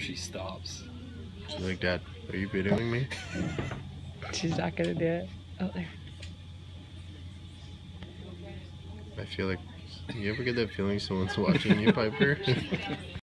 she stops. She's like, Dad, are you videoing me? She's not gonna do it. Oh, there. I feel like, you ever get that feeling someone's watching you, Piper?